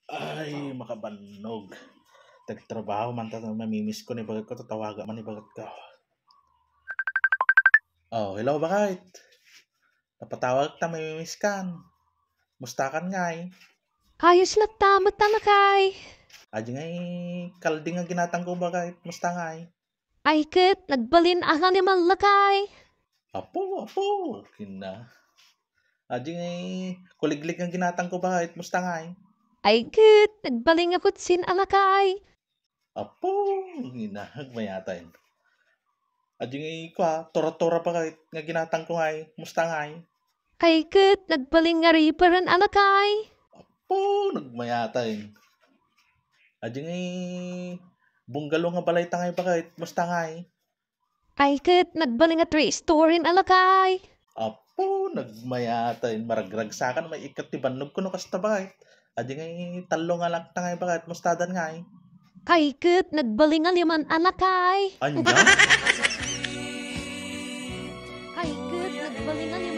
Ay, makabanog. Tagtrabaho man ta mamimiss ko ni bagat ko tatawaga man ni bagat ko. Oh, hello bakit? Napatawag ta mamimiss kan. Musta kan ngay? Ayos na tama tanakay. Adi ngay kalding nga ginatang ko bakit? Musta ngay? Ay ket, nagbalin ang ni malakay. Apo, kina. Adi ngay kuliglig nga ginatang ko bakit? Musta ngay? Ay ket, nagbaling ako sin alakay. Apo, kina. Mayatan. Adi ngay kwa, tora-tora bakit? Nga ginatang ko ngay? Musta ngay? Ay ket, nagbaling nga riparan alakay. Po, nagmayatay. Adi ngay bunggalo nga balay tangay bakit? Musta ngay? Ay ket, nagbaling nga three-story alakay. Apo, nagmayatay. Maragragsakan may ikat ti banog ko no kasta bakit? Adi ngay talo nga lang tangay bakit? Mustadan ngay? Ay ket, nagbaling nga liman alakay. Anya? Ay ket, nagbaling nga liman